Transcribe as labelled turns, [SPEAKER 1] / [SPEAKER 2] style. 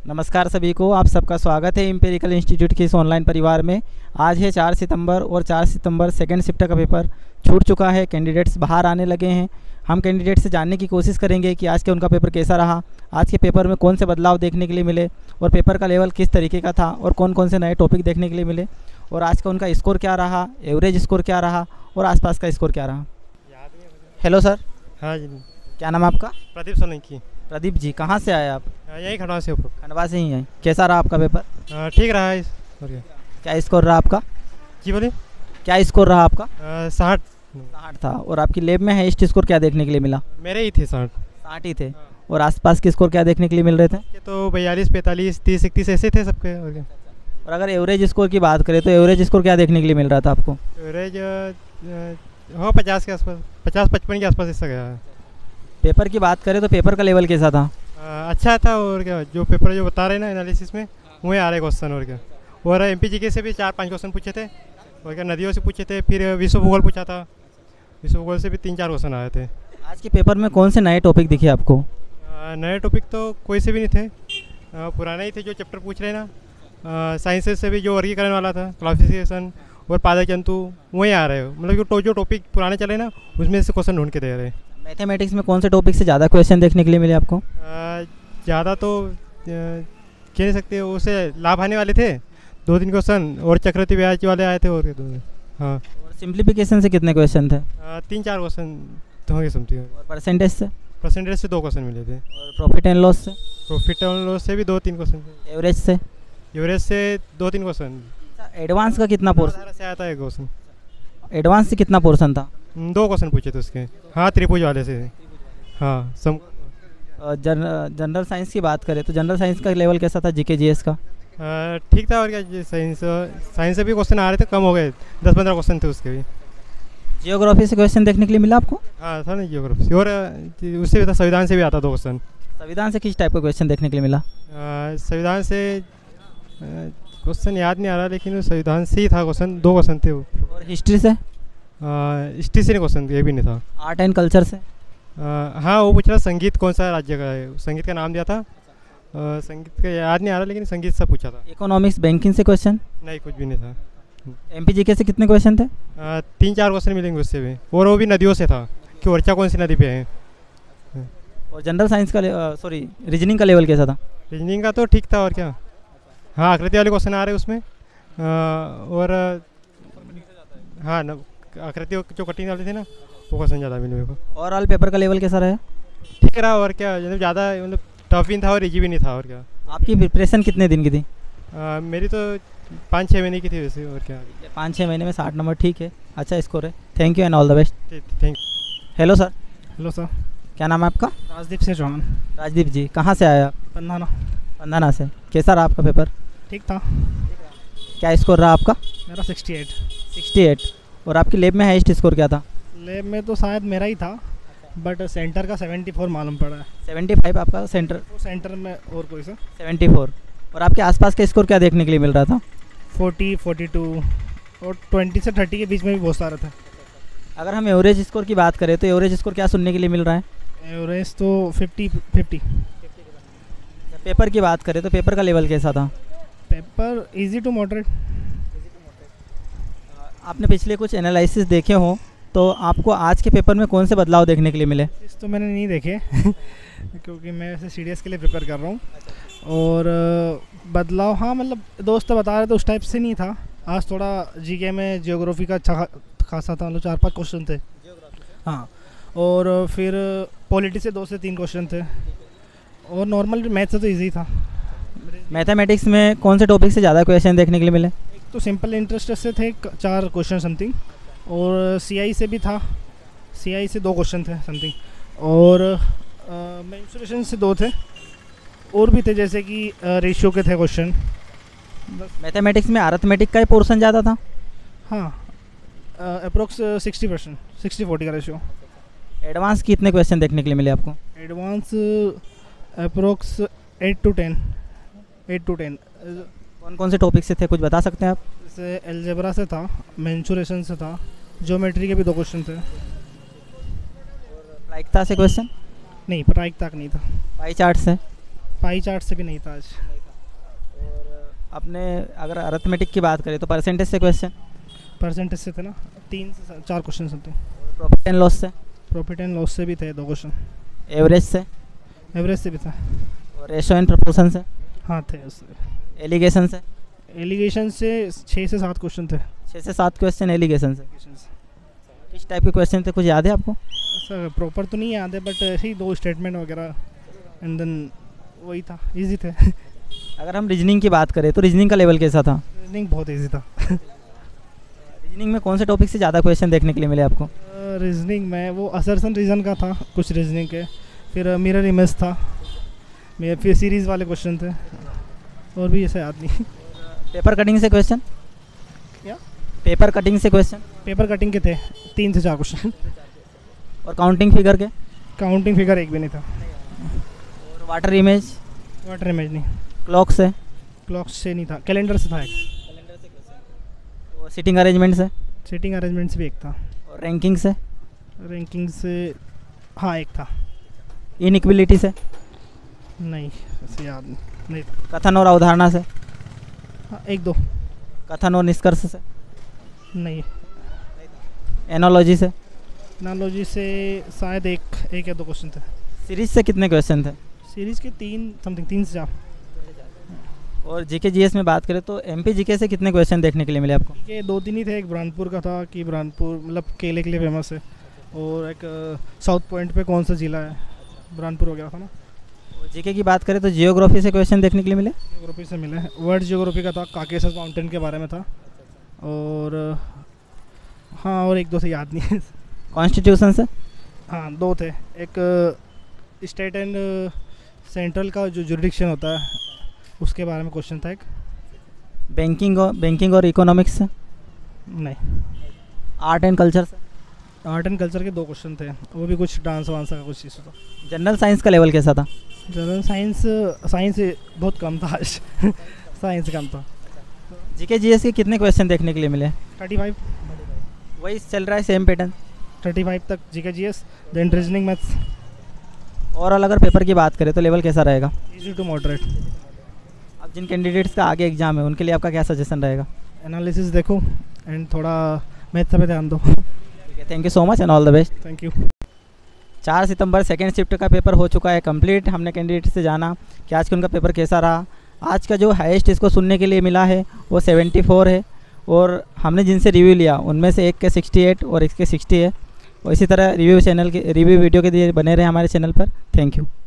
[SPEAKER 1] नमस्कार सभी को, आप सबका स्वागत है एम्पिरिकल इंस्टीट्यूट के इस ऑनलाइन परिवार में। आज है 4 सितंबर और 4 सितंबर सेकंड शिफ्ट का पेपर छूट चुका है। कैंडिडेट्स बाहर आने लगे हैं। हम कैंडिडेट से जानने की कोशिश करेंगे कि आज के उनका पेपर कैसा रहा, आज के पेपर में कौन से बदलाव देखने के लिए मिले और पेपर का लेवल किस तरीके का था और कौन कौन से नए टॉपिक देखने के लिए मिले और आज का उनका स्कोर क्या रहा, एवरेज स्कोर क्या रहा और आसपास का स्कोर क्या रहा। Hello sir.
[SPEAKER 2] हाँ जी।
[SPEAKER 1] क्या नाम है आपका?
[SPEAKER 2] प्रदीप सोलंकी।
[SPEAKER 1] प्रदीप जी, कहाँ से आए आप?
[SPEAKER 2] यही खंडवा से ऊपर।
[SPEAKER 1] खंडवा से ही आए। कैसा रहा आपका पेपर?
[SPEAKER 2] ठीक रहा है।
[SPEAKER 1] क्या स्कोर रहा आपका?
[SPEAKER 2] जी बोलिए।
[SPEAKER 1] क्या स्कोर रहा आपका?
[SPEAKER 2] 60
[SPEAKER 1] था। और आपकी लैब में हाईएस्ट स्कोर क्या देखने के लिए मिला?
[SPEAKER 2] मेरे ही थे
[SPEAKER 1] 60 ही थे। और आसपास के स्कोर क्या देखने के लिए मिल रहे थे?
[SPEAKER 2] ये तो 42, 45, 30, 31 ऐसे थे सबके।
[SPEAKER 1] और अगर एवरेज स्कोर की बात करें तो एवरेज स्कोर क्या देखने के लिए मिल रहा था आपको?
[SPEAKER 2] एवरेज हाँ 50 के आसपास, 50-55 के आसपास ऐसा गया है।
[SPEAKER 1] पेपर की बात करें तो पेपर का लेवल कैसा था?
[SPEAKER 2] अच्छा था। और क्या, जो पेपर जो बता रहे हैं ना एनालिसिस में, वही आ रहे क्वेश्चन। और क्या, और MPGK से भी 4-5 क्वेश्चन पूछे थे। और क्या, नदियों से पूछे थे। फिर विश्व भूगोल पूछा था, विश्व भूगोल से भी 3-4 क्वेश्चन आए थे।
[SPEAKER 1] आज के पेपर में कौन से नए टॉपिक दिखे आपको?
[SPEAKER 2] नए टॉपिक तो कोई से भी नहीं थे, पुराने ही थे जो चैप्टर पूछ रहे हैं ना। साइंसेज से भी जो वर्गीकरण वाला था, क्लासिफिकेशन और पादप जंतु, वही आ रहे हो। मतलब जो टॉपिक पुराने चले ना, उसमें से क्वेश्चन ढूंढ के दे रहे हैं।
[SPEAKER 1] मैथमेटिक्स में कौन से टॉपिक से ज़्यादा क्वेश्चन देखने के लिए मिले आपको?
[SPEAKER 2] ज़्यादा तो कह नहीं सकते, उसे लाभ आने वाले थे 2-3 क्वेश्चन, और चक्रवृद्धि ब्याज वाले आए थे। और हाँ,
[SPEAKER 1] और सिंप्लीफिकेशन से कितने क्वेश्चन थे?
[SPEAKER 2] 3-4 क्वेश्चन तो होंगे समथिंग।
[SPEAKER 1] और परसेंटेज से
[SPEAKER 2] 2 क्वेश्चन मिले थे।
[SPEAKER 1] और प्रॉफिट एंड लॉस
[SPEAKER 2] से भी 2-3 क्वेश्चन थे।
[SPEAKER 1] एवरेज से
[SPEAKER 2] 2-3 क्वेश्चन।
[SPEAKER 1] एडवांस का कितना पोर्शन
[SPEAKER 2] से आया था? 1 क्वेश्चन।
[SPEAKER 1] एडवांस से कितना पोर्शन था?
[SPEAKER 2] 2 क्वेश्चन पूछे थे उसके। हाँ, त्रिभुज वाले से। हाँ
[SPEAKER 1] जनरल साइंस की बात करें तो जनरल साइंस का लेवल कैसा था? जीके जीएस का
[SPEAKER 2] ठीक था। और क्या, साइंस से भी क्वेश्चन आ रहे थे, कम हो गए, 10-15 क्वेश्चन थे उसके भी।
[SPEAKER 1] जियोग्राफी से क्वेश्चन देखने के लिए मिला आपको?
[SPEAKER 2] हाँ था ना, जियोग्राफी से। और उससे भी था, संविधान से भी आता 2 क्वेश्चन।
[SPEAKER 1] संविधान से किस टाइप का क्वेश्चन देखने के लिए मिला?
[SPEAKER 2] संविधान से क्वेश्चन याद नहीं आ रहा, लेकिन संविधान से ही था क्वेश्चन, 2 क्वेश्चन थे वो।
[SPEAKER 1] और हिस्ट्री से?
[SPEAKER 2] हिस्ट्री से नहीं क्वेश्चन, ये भी नहीं था।
[SPEAKER 1] आर्ट एंड कल्चर से?
[SPEAKER 2] हाँ, वो पूछ रहा संगीत कौन सा राज्य का है, संगीत का नाम दिया था। संगीत का याद नहीं आ रहा, लेकिन संगीत से पूछा था।
[SPEAKER 1] इकोनॉमिक्स बैंकिंग से क्वेश्चन?
[SPEAKER 2] नहीं, कुछ भी नहीं था।
[SPEAKER 1] MPGK से कितने क्वेश्चन थे?
[SPEAKER 2] 3-4 क्वेश्चन मिलेंगे उससे भी, और वो भी नदियों से था कि ओरछा कौन सी नदी पे है।
[SPEAKER 1] और जनरल साइंस का रीजनिंग का लेवल कैसा था?
[SPEAKER 2] रीजनिंग का तो ठीक था। और क्या, हाँ, आकृति वाले क्वेश्चन आ रहे उसमें। और हाँ, आकृति जो कठिन वाले थे ना, वो क्वेश्चन ज़्यादा मिले मेरे को।
[SPEAKER 1] ओवरऑल पेपर का लेवल कैसा रहा?
[SPEAKER 2] ठीक रहा। और क्या, मतलब ज़्यादा मतलब टफ भी था और इजी भी नहीं था। और क्या,
[SPEAKER 1] आपकी प्रिपरेशन कितने दिन की थी?
[SPEAKER 2] मेरी तो 5-6 महीने की थी वैसे। और क्या,
[SPEAKER 1] 5-6 महीने में 60 नंबर, ठीक है, अच्छा स्कोर है। Thank you and all the best.
[SPEAKER 2] Thank.
[SPEAKER 1] Hello sir.
[SPEAKER 3] Hello sir.
[SPEAKER 1] क्या नाम है आपका?
[SPEAKER 3] राजदीप से चौहान।
[SPEAKER 1] राजदीप जी, कहाँ से आए आप? पंधाना से। कैसा रहा आपका पेपर?
[SPEAKER 3] ठीक था।
[SPEAKER 1] क्या स्कोर रहा आपका?
[SPEAKER 3] मेरा
[SPEAKER 1] 68। और आपकी लैब में हाईएस्ट स्कोर क्या था?
[SPEAKER 3] लैब में तो शायद मेरा ही था, बट सेंटर का 74 मालूम पड़ा है।
[SPEAKER 1] 75 आपका
[SPEAKER 3] सेंटर में और कोई सा
[SPEAKER 1] 74। और आपके आसपास का स्कोर क्या देखने के लिए मिल रहा था?
[SPEAKER 3] 40, 42 और 20 से 30 के बीच में भी बहुत सारा था।
[SPEAKER 1] अगर हम एवरेज स्कोर की बात करें तो एवरेज स्कोर क्या सुनने के लिए मिल रहा है?
[SPEAKER 3] एवरेज तो 50।
[SPEAKER 1] पेपर की बात करें तो पेपर का लेवल कैसा था?
[SPEAKER 3] Paper easy to moderate.
[SPEAKER 1] आपने पिछले कुछ एनालिसिस देखे हो तो आपको आज के पेपर में कौन से बदलाव देखने के लिए मिले?
[SPEAKER 3] इस तो मैंने नहीं देखे क्योंकि मैं वैसे CDS के लिए प्रिपेयर कर रहा हूँ। और बदलाव, हाँ, मतलब दोस्त बता रहे थे उस टाइप से नहीं था। आज थोड़ा GK में जियोग्राफी का अच्छा खासा था, मतलब 4-5 क्वेश्चन थे। हाँ, और फिर पॉलिटी से 2 से 3 क्वेश्चन थे, और नॉर्मल मैथ से तो ईजी था।
[SPEAKER 1] मैथमेटिक्स में कौन से टॉपिक से ज़्यादा क्वेश्चन देखने के लिए मिले?
[SPEAKER 3] एक तो सिंपल इंटरेस्ट से थे 4 क्वेश्चन समथिंग, और CI से भी था, CI से 2 क्वेश्चन थे समथिंग, और मेंसुरेशन से 2 थे, और भी थे जैसे कि रेशियो के थे क्वेश्चन।
[SPEAKER 1] मैथमेटिक्स में अरिथमेटिक का ही पोर्शन ज़्यादा था?
[SPEAKER 3] हाँ, अप्रोक्स 60%, 60-40 का रेशियो।
[SPEAKER 1] एडवांस कितने क्वेश्चन देखने के लिए मिले आपको?
[SPEAKER 3] Advance approx 8 to 10।
[SPEAKER 1] कौन कौन से टॉपिक से थे, कुछ बता सकते हैं आप?
[SPEAKER 3] जैसे एलजेब्रा से था, मेंसुरेशन से था, ज्योमेट्री के भी 2 क्वेश्चन थे।
[SPEAKER 1] प्रायिकता से क्वेश्चन?
[SPEAKER 3] नहीं, प्रायिकता नहीं था।
[SPEAKER 1] पाई चार्ट से?
[SPEAKER 3] पाई चार्ट से भी नहीं था आज।
[SPEAKER 1] अपने अगर अर्थमेटिक की बात करें तो परसेंटेज से क्वेश्चन,
[SPEAKER 3] परसेंटेज से थे ना 3 से 4 क्वेश्चन थे।
[SPEAKER 1] प्रॉफिट एंड लॉस से,
[SPEAKER 3] प्रॉफिट एंड लॉस से भी थे 2 क्वेश्चन।
[SPEAKER 1] एवरेज से,
[SPEAKER 3] एवरेज से भी था।
[SPEAKER 1] और रेशो एंड प्रोपोर्शन से,
[SPEAKER 3] हाँ थे उससे।
[SPEAKER 1] एलिगेशन से,
[SPEAKER 3] एलिगेशन से 6 से 7 क्वेश्चन थे।
[SPEAKER 1] 6 से 7 क्वेश्चन एलिगेशन से। किस टाइप के क्वेश्चन थे, कुछ याद है आपको?
[SPEAKER 3] सर प्रॉपर तो नहीं याद है, बट ऐसे ही 2 स्टेटमेंट वगैरह एंड देन वही था, इजी थे।
[SPEAKER 1] अगर हम रीजनिंग की बात करें तो रीजनिंग का लेवल कैसा था?
[SPEAKER 3] रीजनिंग बहुत इजी था।
[SPEAKER 1] रीजनिंग में कौन से टॉपिक से ज़्यादा क्वेश्चन देखने के लिए मिले आपको?
[SPEAKER 3] रीजनिंग में वो असर्सन रीजन का था कुछ रीजनिंग के, फिर मिरर इमेज था, फिर सीरीज़ वाले क्वेश्चन थे, और भी ऐसे याद नहीं।
[SPEAKER 1] पेपर कटिंग से क्वेश्चन?
[SPEAKER 3] क्या?
[SPEAKER 1] पेपर कटिंग से क्वेश्चन?
[SPEAKER 3] पेपर कटिंग के थे 3 से 4 क्वेश्चन।
[SPEAKER 1] और काउंटिंग फिगर के?
[SPEAKER 3] काउंटिंग फिगर एक भी नहीं था।
[SPEAKER 1] और वाटर इमेज?
[SPEAKER 3] वाटर इमेज नहीं।
[SPEAKER 1] क्लॉक से?
[SPEAKER 3] क्लॉक से नहीं था, कैलेंडर से था एक।
[SPEAKER 1] और सिटिंग अरेंजमेंट से?
[SPEAKER 3] सीटिंग अरेंजमेंट से भी एक था।
[SPEAKER 1] और रैंकिंग से?
[SPEAKER 3] रैंकिंग से हाँ एक था।
[SPEAKER 1] इनइक्विलिटी से?
[SPEAKER 3] नहीं ऐसे याद नहीं।
[SPEAKER 1] कथन और अवधारणा से?
[SPEAKER 3] हाँ 1-2।
[SPEAKER 1] कथन और निष्कर्ष से?
[SPEAKER 3] नहीं।
[SPEAKER 1] एनोलॉजी से?
[SPEAKER 3] एनालॉजी से शायद एक या 2 क्वेश्चन थे।
[SPEAKER 1] सीरीज से कितने क्वेश्चन थे?
[SPEAKER 3] सीरीज़ के 3 समथिंग 3 से 4।
[SPEAKER 1] और जीके जीएस में बात करें तो एमपी जीके से कितने क्वेश्चन देखने के लिए मिले आपको?
[SPEAKER 3] ये 2-3 ही थे। एक बुरहानपुर का था कि बुरहानपुर मतलब केले के लिए फेमस है, और एक साउथ पॉइंट पे कौन सा जिला है, बुरहानपुर वगैरह था ना।
[SPEAKER 1] जीके की बात करें तो जियोग्राफी से क्वेश्चन देखने के लिए मिले?
[SPEAKER 3] जियोग्राफी से मिले। वर्ल्ड जियोग्राफी का था, काकेशस माउंटेन के बारे में था, और हाँ और 1-2 से याद नहीं है।
[SPEAKER 1] कॉन्स्टिट्यूशन से?
[SPEAKER 3] हाँ 2 थे। एक स्टेट एंड सेंट्रल का जो जुरिडिक्शन होता है उसके बारे में क्वेश्चन था एक।
[SPEAKER 1] बैंकिंग और इकोनॉमिक्स से?
[SPEAKER 3] नहीं।
[SPEAKER 1] आर्ट एंड कल्चर से?
[SPEAKER 3] आर्ट एंड कल्चर के 2 क्वेश्चन थे, वो भी कुछ डांस वांस का कुछ चीज़ था।
[SPEAKER 1] जनरल साइंस का लेवल कैसा था?
[SPEAKER 3] जनरल साइंस बहुत कम था आज। साइंस कम था।
[SPEAKER 1] जीके जीएस के कितने क्वेश्चन देखने के लिए मिले?
[SPEAKER 3] 35।
[SPEAKER 1] वही चल रहा है सेम पैटर्न?
[SPEAKER 3] 35 तक GK GS, then reasoning maths.
[SPEAKER 1] Overall अगर पेपर की बात करें तो लेवल कैसा रहेगा?
[SPEAKER 3] Easy to moderate.
[SPEAKER 1] अब जिन कैंडिडेट्स का आगे एग्जाम है उनके लिए आपका क्या सजेशन रहेगा?
[SPEAKER 3] एनालिसिस देखो एंड थोड़ा मैथ्स पे ध्यान दो।
[SPEAKER 1] ठीक है, thank you so much and all the best.
[SPEAKER 3] Thank you.
[SPEAKER 1] 4 सितंबर सेकेंड शिफ्ट का पेपर हो चुका है कंप्लीट। हमने कैंडिडेट से जाना कि आज का उनका पेपर कैसा रहा। आज का जो हाईएस्ट इसको सुनने के लिए मिला है वो 74 है, और हमने जिनसे रिव्यू लिया उनमें से एक के 68 और एक के 60 है। और इसी तरह रिव्यू वीडियो के लिए बने रहे हमारे चैनल पर। Thank you.